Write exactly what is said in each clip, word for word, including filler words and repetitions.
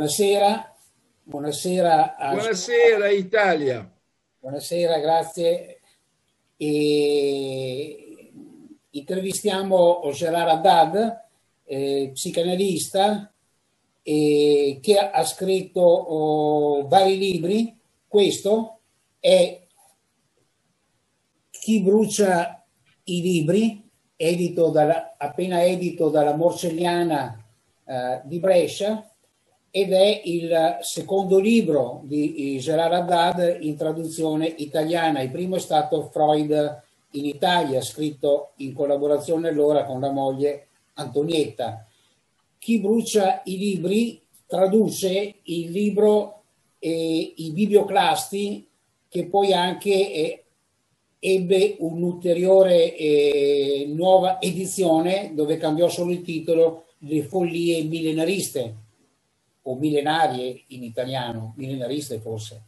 Buonasera, buonasera, a... Buonasera Italia. Buonasera, grazie. E... Intervistiamo Gérard Haddad, eh, psicanalista, eh, che ha scritto oh, vari libri. Questo è Chi brucia i libri, edito dalla, appena edito dalla Morcelliana eh, di Brescia, ed è il secondo libro di Gérard Haddad in traduzione italiana. Il primo è stato Freud in Italia, scritto in collaborazione allora con la moglie Antonietta. Chi brucia i libri traduce il libro eh, I Biblioclasti, che poi anche eh, ebbe un'ulteriore eh, nuova edizione dove cambiò solo il titolo, Le follie millenariste, o millenarie in italiano, millenariste forse.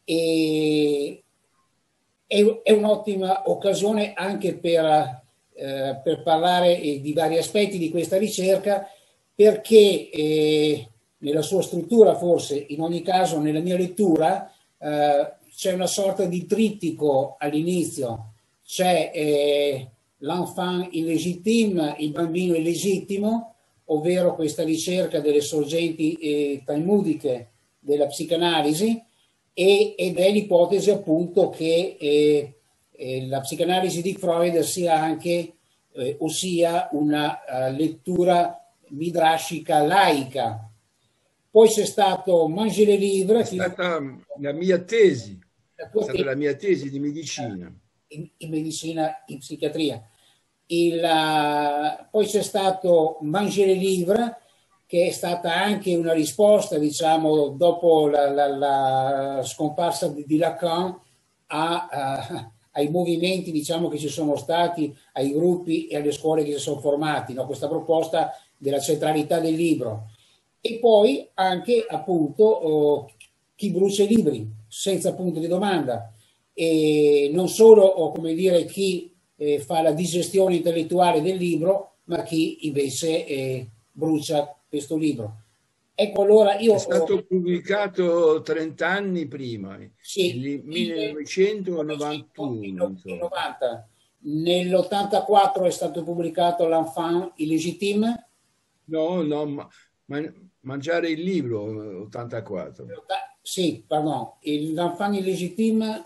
E è, è un'ottima occasione anche per, eh, per parlare di vari aspetti di questa ricerca, perché eh, nella sua struttura, forse in ogni caso nella mia lettura, eh, c'è una sorta di trittico all'inizio. C'è eh, l'enfant illégitime, il bambino illegittimo, ovvero questa ricerca delle sorgenti eh, talmudiche della psicanalisi, e, ed è l'ipotesi appunto che eh, eh, la psicanalisi di Freud sia anche, eh, ossia una uh, lettura midrashica laica. Poi c'è stato Manger les livres. È stata la mia tesi, è stata tesi, la mia tesi di medicina. In, in medicina, in psichiatria. Il, uh, poi c'è stato Manger les livres, che è stata anche una risposta, diciamo, dopo la, la, la scomparsa di, di Lacan a, uh, ai movimenti, diciamo, che ci sono stati, ai gruppi e alle scuole che si sono formati, no? Questa proposta della centralità del libro. E poi anche, appunto, oh, chi brucia i libri, senza punto di domanda. E non solo, oh, come dire, chi Eh, fa la digestione intellettuale del libro, ma chi invece eh, brucia questo libro. Ecco, allora io... È stato ho... pubblicato trent'anni prima, sì, nel millenovecentonovantuno. millenovecentonovanta. Nell'ottantaquattro è stato pubblicato L'Enfant illégitime. No, no, ma, ma Mangiare il libro, ottantaquattro. Sì, pardon, L'Enfant illégitime...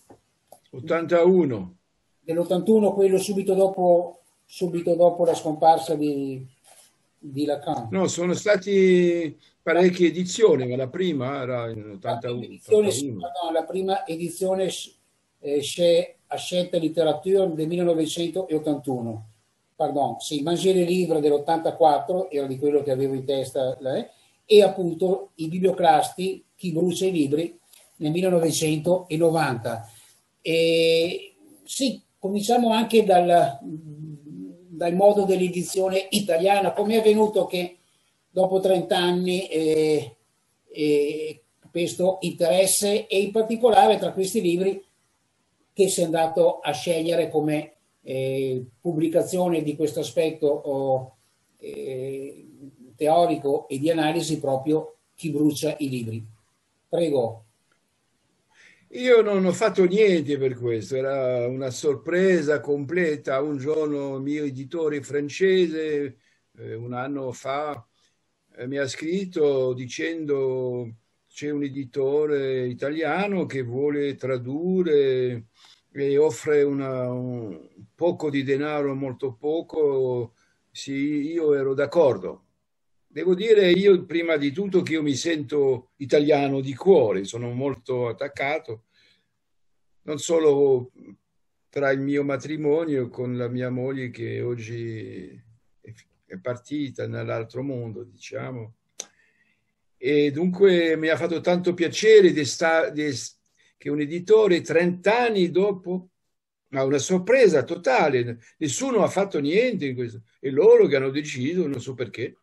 ottantuno. Dell'ottantuno, quello subito dopo, subito dopo la scomparsa di, di Lacan. No, sono stati parecchie edizioni, ma la prima era in ottantuno. La prima edizione, no, la prima edizione eh, a Scelta Literatura del millenovecentottantuno. Pardon, sì, Manger les livres dell'ottantaquattro, era di quello che avevo in testa, eh, e appunto I Biblioclasti, Chi brucia i libri, nel millenovecentonovanta. E, sì, cominciamo anche dal, dal modo dell'edizione italiana. Come è avvenuto che dopo trent'anni eh, eh, questo interesse, e in particolare tra questi libri che si è andato a scegliere come eh, pubblicazione di questo aspetto oh, eh, teorico e di analisi, proprio Chi brucia i libri. Prego. Io non ho fatto niente per questo, era una sorpresa completa. Un giorno il mio editore francese, eh, un anno fa, eh, mi ha scritto dicendo: c'è un editore italiano che vuole tradurre e offre una, un poco di denaro, molto poco. Sì, io ero d'accordo. Devo dire io prima di tutto che io mi sento italiano di cuore, sono molto attaccato, non solo tra il mio matrimonio con la mia moglie che oggi è partita nell'altro mondo, diciamo, e dunque mi ha fatto tanto piacere di sta, di, che un editore trent'anni dopo ha una sorpresa totale, nessuno ha fatto niente in questo, e loro che hanno deciso, non so perché.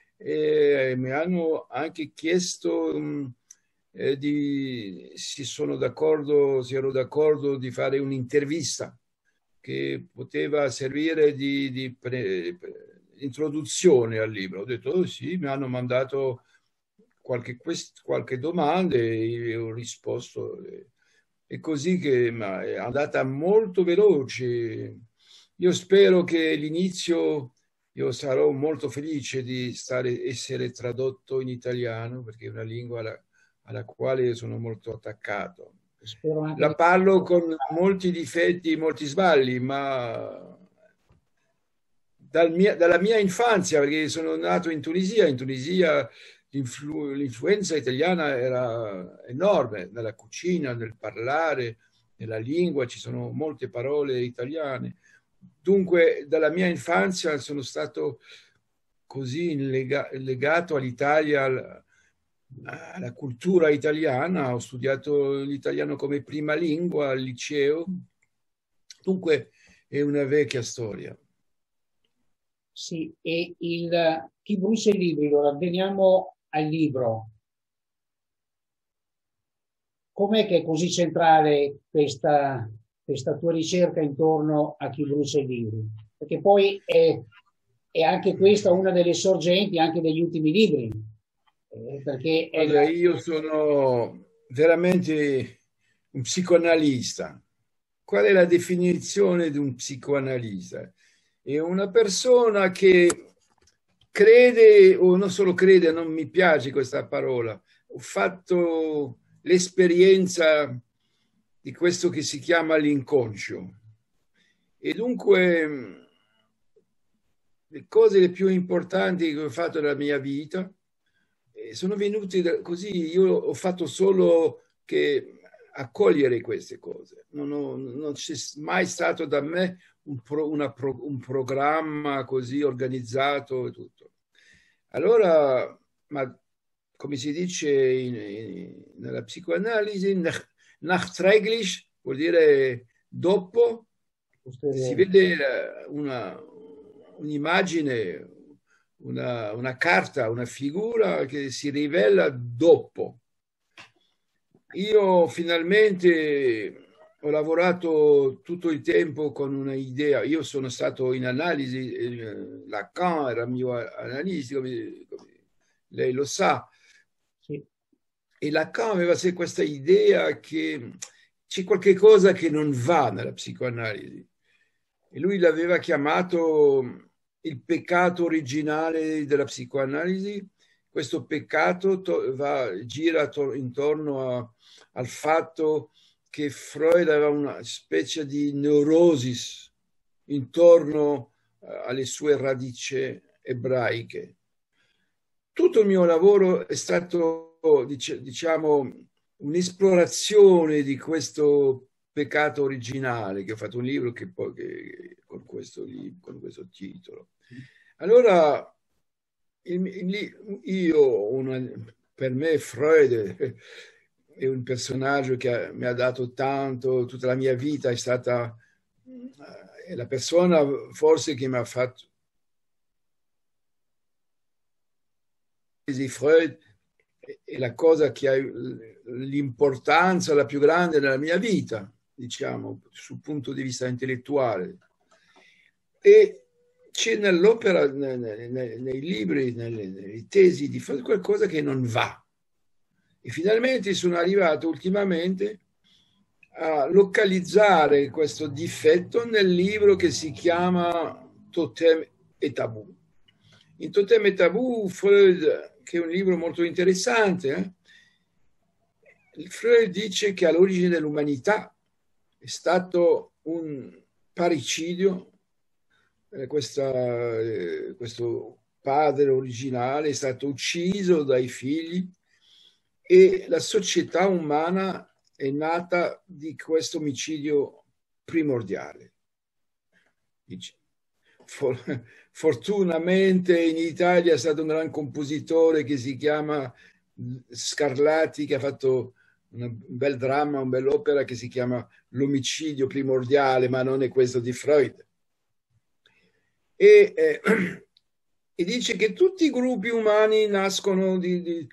E mi hanno anche chiesto um, eh, di, si sono d'accordo, si ero d'accordo di fare un'intervista che poteva servire di, di pre, pre, introduzione al libro. Ho detto oh, sì, mi hanno mandato qualche, qualche domanda e ho risposto. È così che ma è andata molto veloce. Io spero che l'inizio, io sarò molto felice di stare, essere tradotto in italiano, perché è una lingua alla, alla quale sono molto attaccato. Spero anche La di... parlo con molti difetti, molti sbagli, ma dal mia, dalla mia infanzia, perché sono nato in Tunisia, in Tunisia l'influ, l'influenza italiana era enorme, nella cucina, nel parlare, nella lingua, ci sono molte parole italiane. Dunque, dalla mia infanzia sono stato così lega, legato all'Italia, alla, alla cultura italiana, ho studiato l'italiano come prima lingua al liceo, dunque è una vecchia storia. Sì, e il, chi brucia i libri, allora veniamo al libro. Com'è che è così centrale questa, questa tua ricerca intorno a chi brucia i libri? Perché poi è, è anche questa una delle sorgenti anche degli ultimi libri. Eh, perché è Guarda, la... io sono veramente un psicoanalista. Qual è la definizione di un psicoanalista? È una persona che crede, o non solo crede, non mi piace questa parola, ho fatto l'esperienza di questo che si chiama l'inconscio. E dunque le cose le più importanti che ho fatto nella mia vita sono venute da, così, io ho fatto solo che accogliere queste cose. Non, ho, non c'è mai stato da me un, pro, una pro, un programma così organizzato e tutto. Allora, ma come si dice in, in, nella psicoanalisi, nachträglich vuol dire dopo, si vede una, un'immagine, una, una carta, una figura che si rivela dopo. Io finalmente ho lavorato tutto il tempo con una idea. Io sono stato in analisi, Lacan era mio analista, come, come lei lo sa. Sì. E Lacan aveva questa idea che c'è qualche cosa che non va nella psicoanalisi. E lui l'aveva chiamato il peccato originale della psicoanalisi. Questo peccato va, gira intorno a, al fatto che Freud aveva una specie di neurosis intorno alle sue radici ebraiche. Tutto il mio lavoro è stato, diciamo, un'esplorazione di questo peccato originale, che ho fatto un libro che poi, che, con, questo, con questo titolo. Allora, il, il, io, una, per me Freud è un personaggio che mi ha dato tanto, tutta la mia vita è stata è la persona forse che mi ha fatto Freud è la cosa che ha l'importanza la più grande nella mia vita, diciamo, sul punto di vista intellettuale. E c'è nell'opera, nei, nei, nei libri, nelle, nelle tesi di Freud qualcosa che non va. E finalmente sono arrivato ultimamente a localizzare questo difetto nel libro che si chiama Totem e Tabù. In Totem e Tabù, Freud, che è un libro molto interessante, eh, Freud dice che all'origine dell'umanità è stato un parricidio, eh, questa, eh, questo padre originale è stato ucciso dai figli e la società umana è nata di questo omicidio primordiale. For, fortunatamente in Italia è stato un gran compositore che si chiama Scarlatti, che ha fatto un bel dramma, una bell'opera che si chiama L'omicidio primordiale, ma non è questo di Freud. E, eh, e dice che tutti i gruppi umani nascono di, di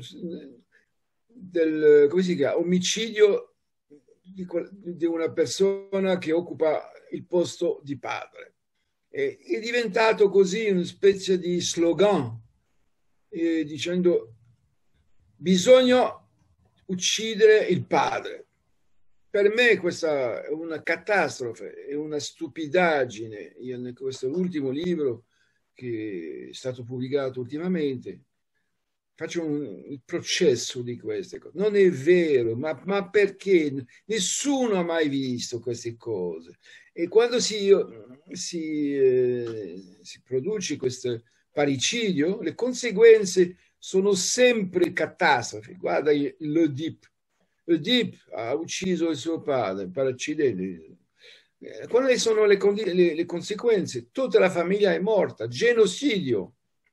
del, come si chiama, omicidio di, di una persona che occupa il posto di padre. E, è diventato così una specie di slogan, eh, dicendo bisogna uccidere il padre. Per me questa è una catastrofe, è una stupidaggine. Io in questo ultimo libro che è stato pubblicato ultimamente faccio un, un processo di queste cose. Non è vero, ma, ma perché? Nessuno ha mai visto queste cose. E quando si, si, eh, si produce questo parricidio, le conseguenze sono sempre catastrofi. Guarda l'Oedipe. L'Oedipe ha ucciso il suo padre per accidente. Quali sono le, le, le conseguenze? Tutta la famiglia è morta, genocidio.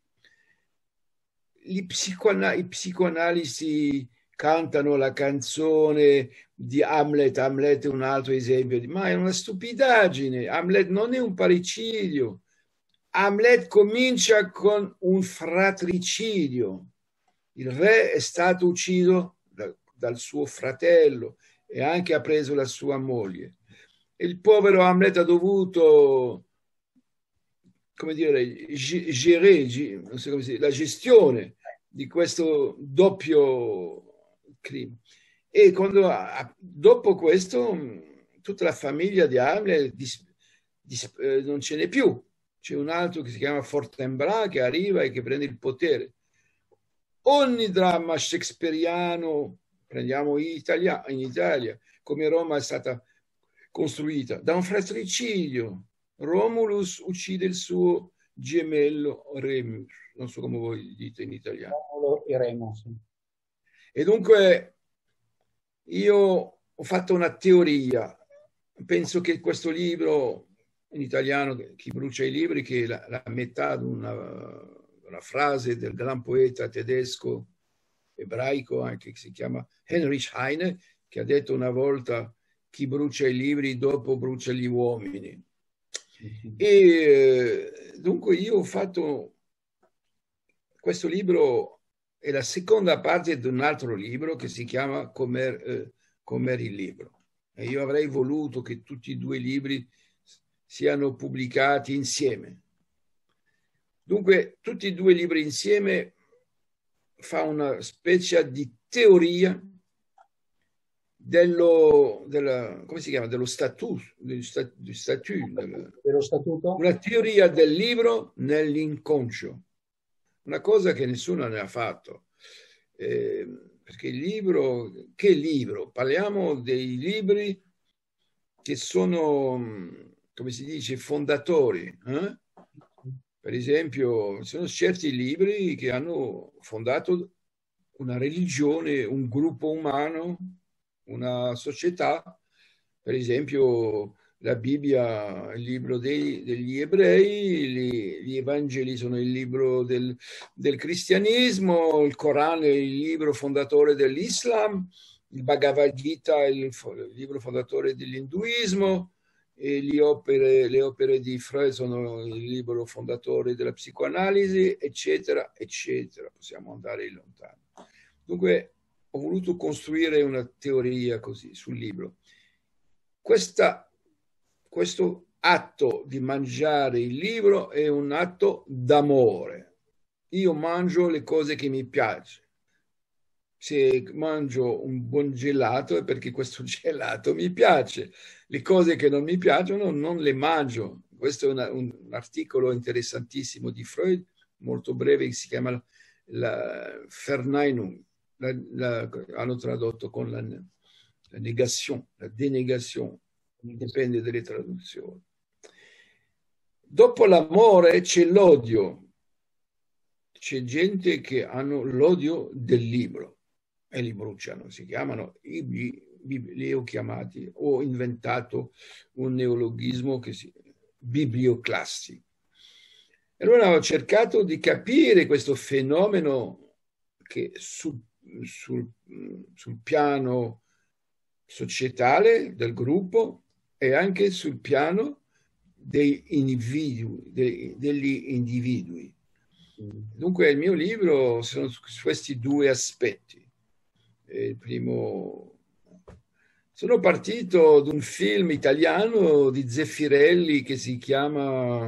I, psicoanal I psicoanalisi cantano la canzone di Hamlet. Hamlet è un altro esempio, ma è una stupidaggine. Hamlet non è un parricidio. Hamlet comincia con un fratricidio. Il re è stato ucciso da, dal suo fratello e anche ha preso la sua moglie. Il povero Hamlet ha dovuto, come dire, gerere, non so come si dice, la gestione di questo doppio crimine. E quando, dopo questo, tutta la famiglia di Hamlet dis, dis, eh, non ce n'è più. C'è un altro che si chiama Fortinbras che arriva e che prende il potere. Ogni dramma shakespeariano, prendiamo in Italia, in Italia, come Roma è stata costruita da un fratricidio. Romulus uccide il suo gemello Remus, non so come voi dite in italiano. Romolo e Remus. E dunque io ho fatto una teoria. Penso che questo libro in italiano, Chi brucia i libri, che è la, la metà di una, una frase del gran poeta tedesco, ebraico anche, che si chiama Heinrich Heine, che ha detto una volta: chi brucia i libri dopo brucia gli uomini. Mm-hmm. E dunque io ho fatto questo libro, è la seconda parte di un altro libro che si chiama Com'era eh, com il libro. E io avrei voluto che tutti e due i libri siano pubblicati insieme. Dunque, tutti e due i libri insieme fa una specie di teoria dello, della, come si chiama? Dello statut, dello statut, dello, dello statuto? Una teoria del libro nell'inconscio. Una cosa che nessuno ne ha fatto. Eh, perché il libro, che libro? Parliamo dei libri che sono, come si dice, fondatori. Eh? Per esempio, sono certi libri che hanno fondato una religione, un gruppo umano, una società. Per esempio, la Bibbia è il libro dei, degli ebrei, gli, gli Evangeli sono il libro del, del cristianesimo, il Corano è il libro fondatore dell'Islam, il Bhagavad Gita è il, il libro fondatore dell'induismo, e le opere, le opere di Freud sono il libro fondatore della psicoanalisi, eccetera, eccetera. Possiamo andare lontano. Dunque, ho voluto costruire una teoria così sul libro. Questa, questo atto di mangiare il libro è un atto d'amore. Io mangio le cose che mi piacciono. Se mangio un buon gelato è perché questo gelato mi piace. Le cose che non mi piacciono non le mangio. Questo è una, un, un articolo interessantissimo di Freud, molto breve, che si chiama la Verneinung. La, la, hanno tradotto con la, la negazione, la denegazione, dipende dalle traduzioni. Dopo l'amore c'è l'odio. C'è gente che hanno l'odio del libro e li bruciano, si chiamano, li ho chiamati, ho inventato un neologismo che si biblioclassi. E allora ho cercato di capire questo fenomeno che sul, sul, sul piano societale del gruppo e anche sul piano dei individui, dei, degli individui. Dunque il mio libro sono su questi due aspetti. Il primo, sono partito da un film italiano di Zeffirelli che si chiama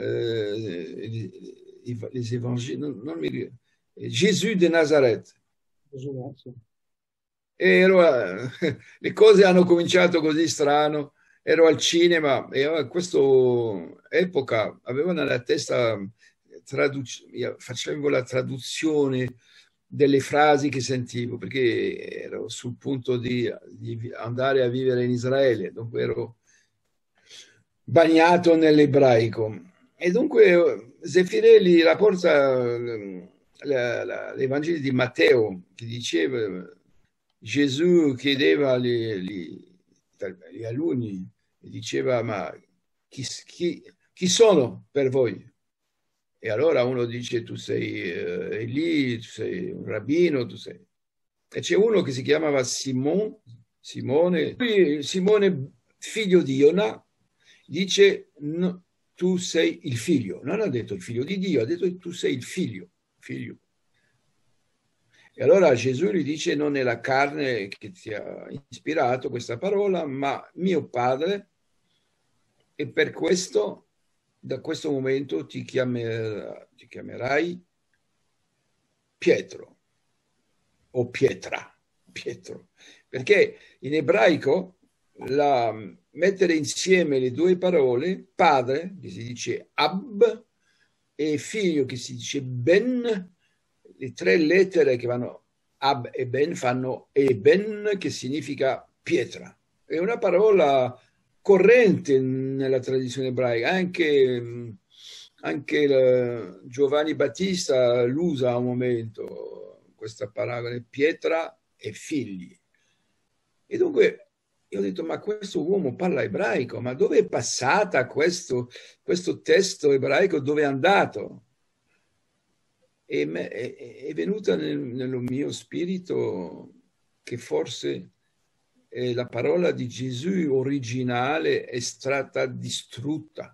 eh, Les Évangiles, non, non mi ricordo, Gesù de Nazareth. Gesù, sì. E ero a- le cose hanno cominciato così strano. Ero al cinema e a questa epoca avevo nella testa, traduc- io facevo la traduzione delle frasi che sentivo, perché ero sul punto di, di andare a vivere in Israele, dunque ero bagnato nell'ebraico. E dunque Zeffirelli rapporta l'Evangelo di Matteo, che diceva, Gesù chiedeva agli, agli, agli alunni, diceva, ma chi, chi, chi sono per voi? E allora uno dice, tu sei uh, Eli, tu sei un rabbino, tu sei... E c'è uno che si chiamava Simon, Simone, Simone figlio di Iona, dice, no, tu sei il figlio. Non ha detto il figlio di Dio, ha detto tu sei il figlio. figlio. E allora Gesù gli dice, non è la carne che ti ha ispirato questa parola, ma mio Padre, e per questo, da questo momento ti, chiamer, ti chiamerai Pietro o Pietra, Pietro, perché in ebraico la, mettere insieme le due parole, padre, che si dice Ab, e figlio, che si dice Ben, le tre lettere che vanno Ab e Ben fanno Eben, che significa pietra. È una parola corrente nella tradizione ebraica, anche, anche Giovanni Battista l'usa a un momento, questa parola, pietra e figli. E dunque io ho detto, ma questo uomo parla ebraico, ma dove è passata questo, questo testo ebraico, dove è andato? E me, è, è venuta nel, nel mio spirito che forse eh, la parola di Gesù originale è stata distrutta.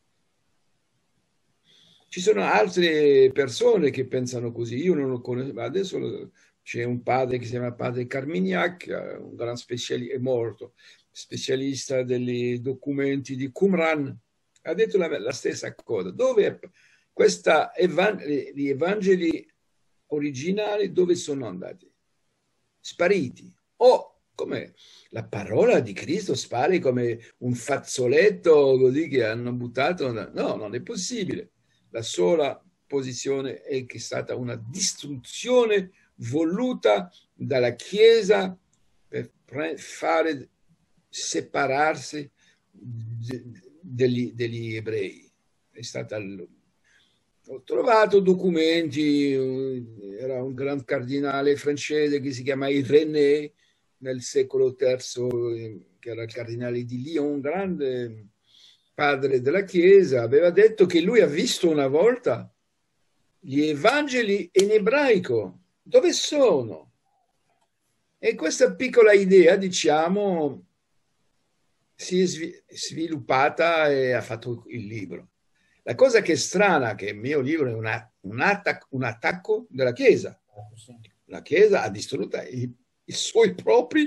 Ci sono altre persone che pensano così, io non lo conosco, ma adesso c'è un padre che si chiama padre Carmignac, un gran specialista, è morto, specialista dei documenti di Qumran, ha detto la, la stessa cosa. Dove questa gli evangeli originali dove sono andati? Spariti. O come la parola di Cristo spari come un fazzoletto così che hanno buttato? No, non è possibile. La sola posizione è che è stata una distruzione voluta dalla Chiesa per fare separarsi degli, degli ebrei. È stata, ho trovato documenti, era un gran cardinale francese che si chiama Irénée nel secolo terzo, che era il cardinale di Lyon, un grande padre della Chiesa, aveva detto che lui ha visto una volta gli Evangeli in ebraico. Dove sono? E questa piccola idea, diciamo, si è sviluppata e ha fatto il libro. La cosa che è strana, che il mio libro è una, un, attac un attacco della Chiesa. La Chiesa ha distrutto i, i suoi propri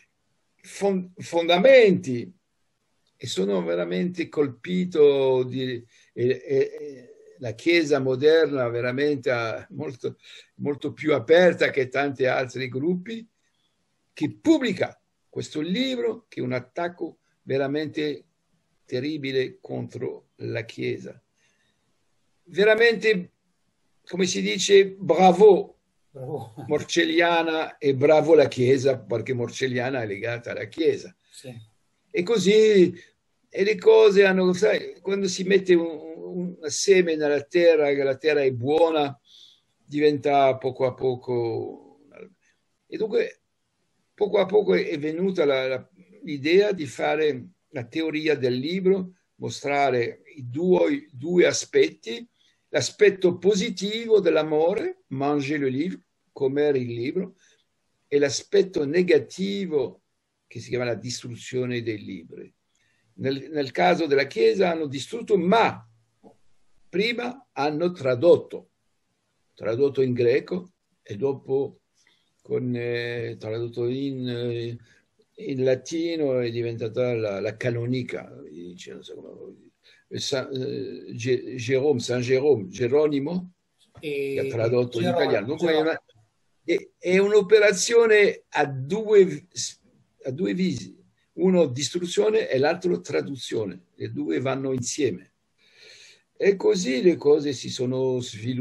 fondamenti e sono veramente colpito di... E, e, la Chiesa moderna veramente molto, molto più aperta che tanti altri gruppi, che pubblica questo libro che è un attacco veramente terribile contro la Chiesa. Veramente, come si dice, bravo, bravo. Morcelliana e bravo la Chiesa, perché Morcelliana è legata alla Chiesa. Sì. E così, e le cose hanno, sai, quando si mette un, un seme nella terra, che la terra è buona, diventa poco a poco. E dunque, poco a poco è venuta l'idea di fare la teoria del libro, mostrare i due, due aspetti, l'aspetto positivo dell'amore, manger le livre, comere il libro, e l'aspetto negativo che si chiama la distruzione dei libri. Nel, nel caso della Chiesa hanno distrutto, ma prima hanno tradotto, tradotto in greco e dopo con, eh, tradotto in, eh, in latino è diventata la, la canonica, dice, non so come, San, eh, Jerome, San Jerome, Geronimo, e che ha tradotto in italiano. Dunque è una, è, è un'operazione a due, a due visi, uno distruzione e l'altro traduzione, le due vanno insieme. E così le cose si sono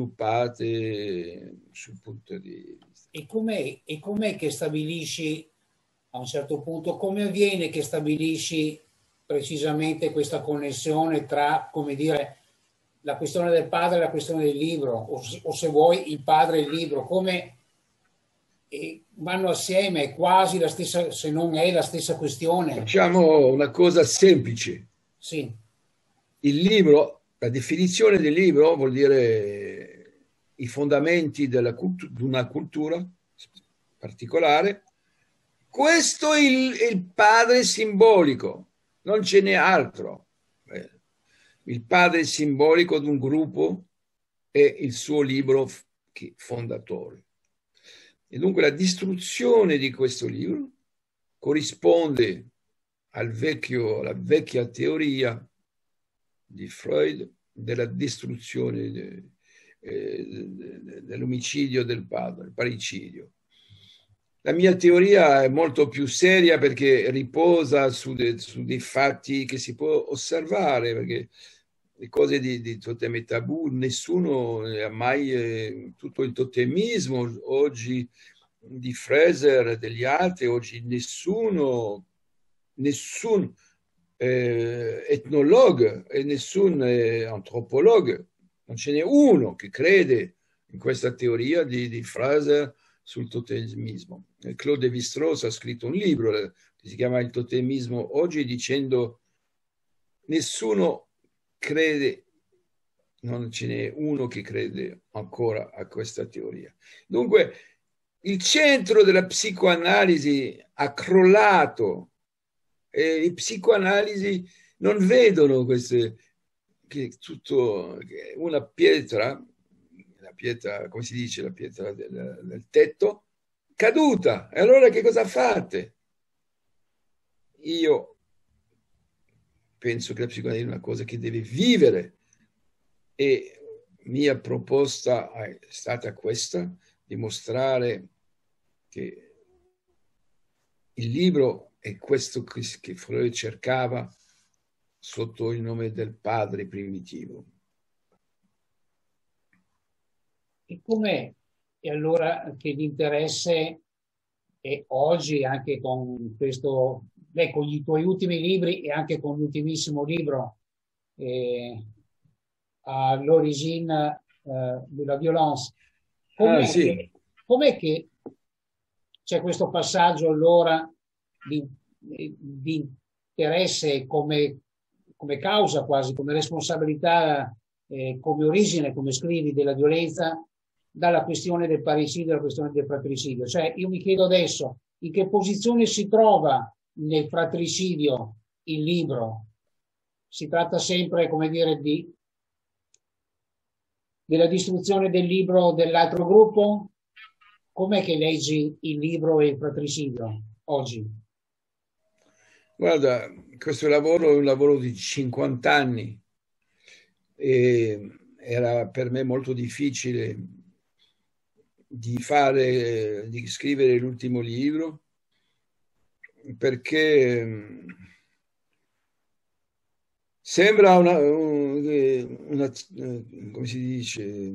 sviluppate sul punto di vista. E com'è, e com'è che stabilisci, a un certo punto, come avviene che stabilisci precisamente questa connessione tra, come dire, la questione del padre e la questione del libro, o, o se vuoi il padre e il libro, come eh, vanno assieme, è quasi la stessa, se non è la stessa questione. Facciamo una cosa semplice. Sì. Il libro, la definizione del libro vuol dire i fondamenti della cultu- di una cultura particolare. Questo è il, è il padre simbolico, non ce n'è altro. Il padre simbolico di un gruppo è il suo libro fondatore. E dunque la distruzione di questo libro corrisponde al vecchio, alla vecchia teoria di Freud della distruzione de, eh, dell'omicidio del padre, il parricidio. La mia teoria è molto più seria perché riposa su, de, su dei fatti che si può osservare, perché le cose di, di totem e tabù, nessuno ha mai, eh, tutto il totemismo oggi di Fraser e degli altri, oggi nessuno, nessun eh, etnologo e nessun eh, antropologo, non ce n'è uno che crede in questa teoria di, di Fraser sul totemismo. Claude Lévi-Strauss ha scritto un libro che si chiama Il totemismo oggi, dicendo nessuno crede, non ce n'è uno che crede ancora a questa teoria. Dunque, il centro della psicoanalisi ha crollato e i psicoanalisi non vedono queste, che tutto, che una pietra, la pietra, come si dice, la pietra del, del tetto, caduta. E allora che cosa fate? Io penso che la psicoanalisi è una cosa che deve vivere e mia proposta è stata questa, dimostrare che il libro è questo che Freud cercava sotto il nome del padre primitivo. E com'è? E allora che l'interesse è oggi anche con questo, beh, con i tuoi ultimi libri e anche con l'ultimissimo libro eh, a l'origine eh, della violence, com'è, Ah, sì. che, com'è che c'è questo passaggio allora di, di interesse come, come causa quasi, come responsabilità, eh, come origine, come scrivi, della violenza, dalla questione del parricidio alla questione del fratricidio. Cioè, io mi chiedo adesso, in che posizione si trova nel fratricidio il libro? Si tratta sempre, come dire, di, della distruzione del libro dell'altro gruppo? Com'è che leggi il libro e il fratricidio oggi? Guarda, questo lavoro è un lavoro di cinquanta anni e era per me molto difficile di fare, di scrivere l'ultimo libro perché sembra una, una, come si dice,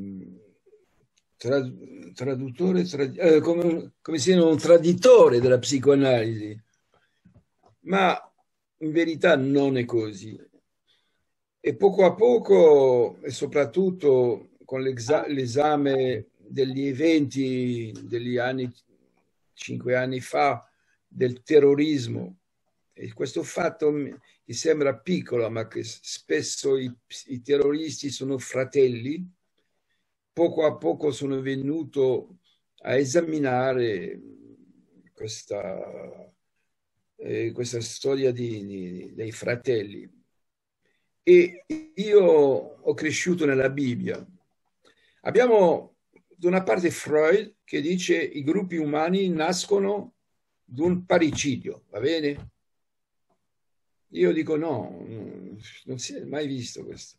traduttore, trad, eh, come, come sia un traditore della psicoanalisi, ma in verità non è così. E poco a poco, e soprattutto con l'esame degli eventi degli anni, cinque anni fa, del terrorismo, e questo fatto che sembra piccolo, ma che spesso i, i terroristi sono fratelli, poco a poco sono venuto a esaminare questa, eh, questa storia di, di, dei fratelli. E io ho cresciuto nella Bibbia. Abbiamo da una parte Freud che dice i gruppi umani nascono da un parricidio, va bene? Io dico no, non si è mai visto questo.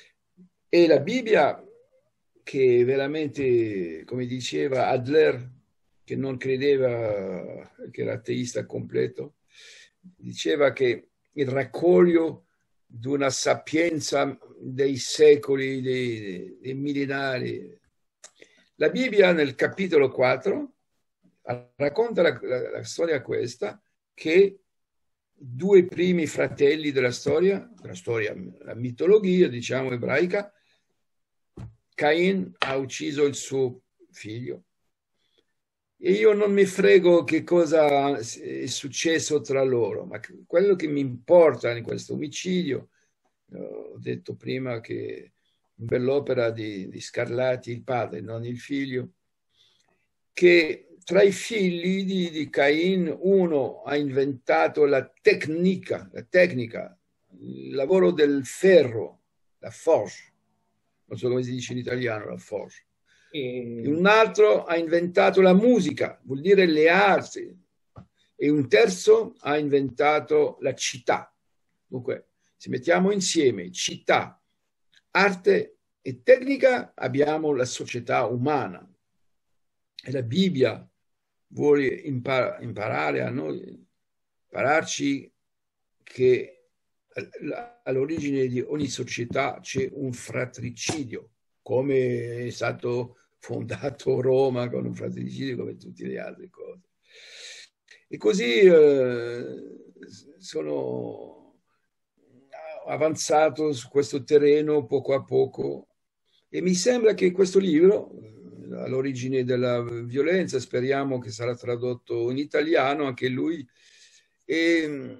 E la Bibbia, che veramente, come diceva Adler, che non credeva, che era ateista completo, diceva che il raccoglio di una sapienza dei secoli, dei, dei millenari. La Bibbia nel capitolo quattro racconta la, la, la storia questa, che due primi fratelli della storia, la storia, la mitologia, diciamo, ebraica, Cain ha ucciso il suo figlio. E io non mi frego che cosa è successo tra loro, ma quello che mi importa in questo omicidio, ho detto prima che bell'opera di, di Scarlatti, il padre, non il figlio, che tra i figli di, di Cain uno ha inventato la tecnica, la tecnica, il lavoro del ferro, la forge, non so come si dice in italiano, la forge. E un altro ha inventato la musica, vuol dire le arti, e un terzo ha inventato la città. Dunque, se mettiamo insieme città, arte e tecnica, abbiamo la società umana. E la Bibbia vuole impar- imparare a noi, impararci che all'origine di ogni società c'è un fratricidio, come è stato fondato Roma con un fratricidio come tutte le altre cose. E così eh, sono avanzato su questo terreno poco a poco e mi sembra che questo libro, all'origine della violenza, speriamo che sarà tradotto in italiano anche lui, e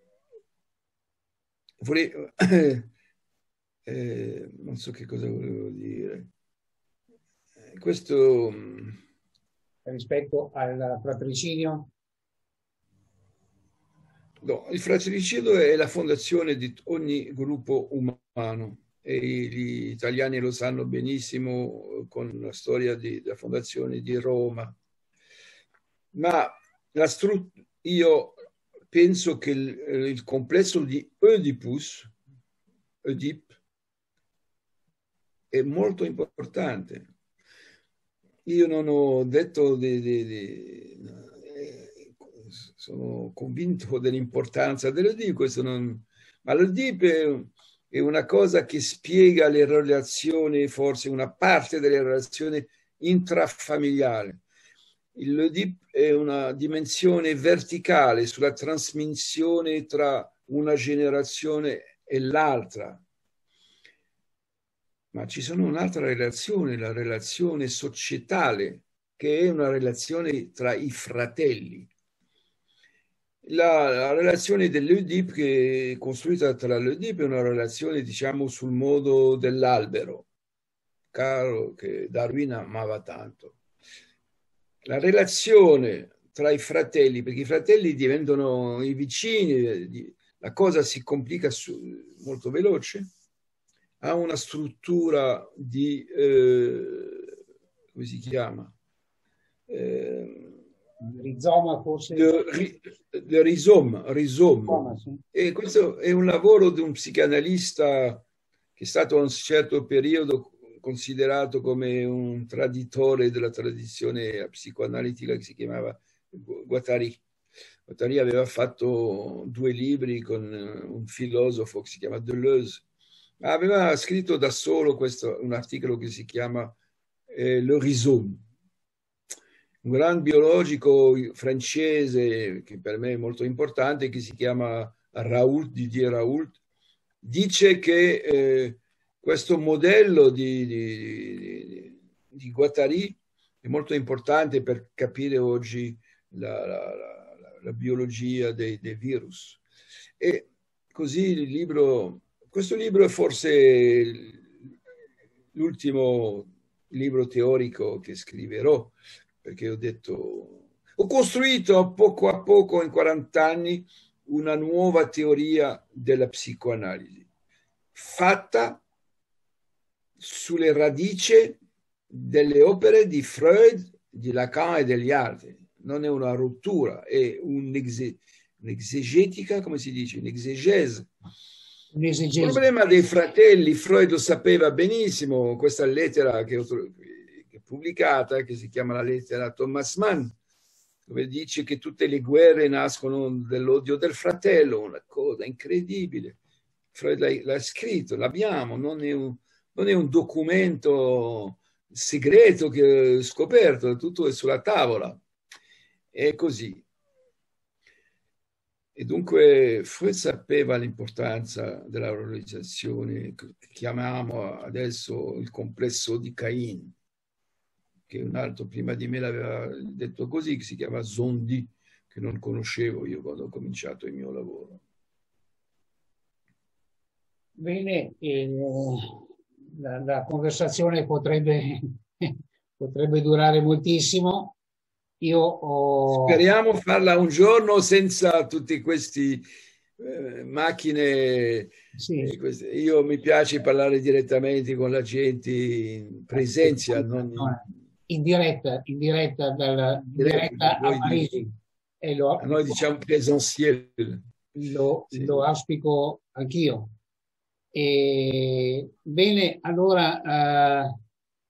vorrei, eh, non so che cosa volevo dire. Questo rispetto al fratricidio? No, il fratricidio è la fondazione di ogni gruppo umano e gli italiani lo sanno benissimo con la storia di, della fondazione di Roma. Ma la io penso che il, il complesso di Oedipus, Oedip, è molto importante. Io non ho detto di, di, di, sono convinto dell'importanza dell'Oedip, questo non, ma l'Oedip è, è una cosa che spiega le relazioni, forse una parte delle relazioni intrafamiliari. L'Oedip è una dimensione verticale sulla trasmissione tra una generazione e l'altra. Ma ci sono un'altra relazione, la relazione societale, che è una relazione tra i fratelli. La, la relazione dell'Oedip, che è costruita tra l'Oedip, è una relazione, diciamo, sul modo dell'albero, caro che Darwin amava tanto. La relazione tra i fratelli, perché i fratelli diventano i vicini, la cosa si complica su, molto veloce, ha una struttura di, eh, come si chiama? Eh, rizoma forse? Il rizoma, rizoma. Sì. E questo è un lavoro di un psicanalista che è stato a un certo periodo considerato come un traditore della tradizione psicoanalitica che si chiamava Guattari. Guattari aveva fatto due libri con un filosofo che si chiama Deleuze. Aveva scritto da solo questo, un articolo che si chiama eh, Le Rhizome. Un gran biologico francese, che per me è molto importante, che si chiama Raoult, Didier Raoult, dice che eh, questo modello di, di, di, di Guattari è molto importante per capire oggi la, la, la, la biologia dei, dei virus. E così il libro... Questo libro è forse l'ultimo libro teorico che scriverò, perché ho detto, ho costruito poco a poco in quaranta anni una nuova teoria della psicoanalisi, fatta sulle radici delle opere di Freud, di Lacan e degli altri. Non è una rottura, è un'esegetica, come si dice, un'esegese. Il problema dei fratelli, Freud lo sapeva benissimo, questa lettera che ho, che è pubblicata, che si chiama la lettera a Thomas Mann, dove dice che tutte le guerre nascono dall'odio del fratello, una cosa incredibile. Freud l'ha scritto, l'abbiamo, non è un, non è un documento segreto che ho scoperto, tutto è sulla tavola. È così. E dunque Freud sapeva l'importanza della valorizzazione, che chiamiamo adesso il complesso di Cain, che un altro prima di me l'aveva detto così, che si chiama Zondi, che non conoscevo io quando ho cominciato il mio lavoro. Bene, eh, la, la conversazione potrebbe, potrebbe durare moltissimo. Io ho... Speriamo farla un giorno senza tutti questi eh, macchine. Sì. Eh, queste. Io mi piace parlare direttamente con la gente in presenza, non in... in diretta, in diretta, dal, in diretta a Parigi. E lo, a noi diciamo presenziale. Lo, sì. Lo auspico anch'io. E, bene, allora eh,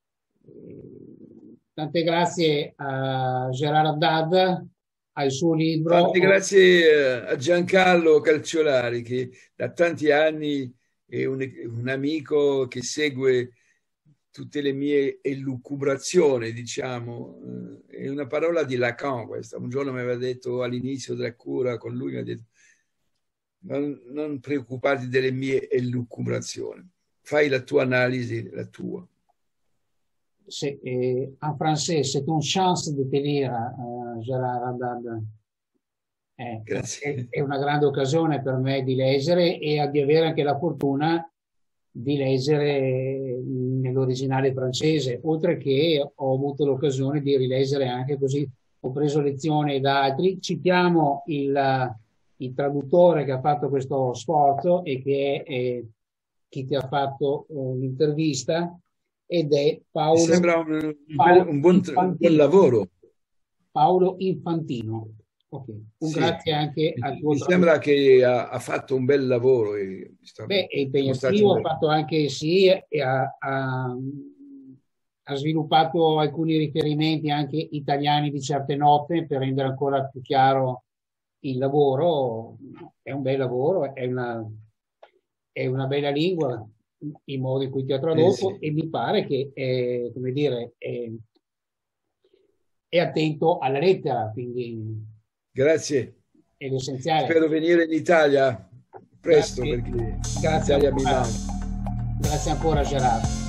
tante grazie a Gérard Haddad, al suo libro. Tante grazie a Giancarlo Calciolari, che da tanti anni è un, un amico che segue tutte le mie elucubrazioni, diciamo. È una parola di Lacan questa. Un giorno mi aveva detto all'inizio della cura con lui, mi ha detto: non, non preoccuparti delle mie elucubrazioni, fai la tua analisi, la tua. C'est, eh, en français, c'est une chance de te lire, eh, Gérard Haddad. Eh, è, è una grande occasione per me di leggere e di avere anche la fortuna di leggere nell'originale francese, oltre che ho avuto l'occasione di rileggere anche così, ho preso lezioni da altri. Citiamo il, il traduttore che ha fatto questo sforzo e che è eh, chi ti ha fatto uh, l'intervista, ed è Paolo. Mi sembra un, Paolo un, buon, un buon lavoro. Paolo Infantino. Okay. Un sì. Grazie anche a tuo Mi sembra che ha, ha fatto un bel lavoro. E sta, Beh, è impegnativo, ha fatto anche sì, e ha, ha, ha sviluppato alcuni riferimenti anche italiani di certe note per rendere ancora più chiaro il lavoro. È un bel lavoro, è una, è una bella lingua, il modo in cui ti ha tradotto, eh sì. E mi pare che è, come dire, è, è attento alla lettera, quindi grazie. È l'essenziale. Spero venire in Italia presto, grazie. Perché grazie Italia ancora. Grazie ancora Gerardo.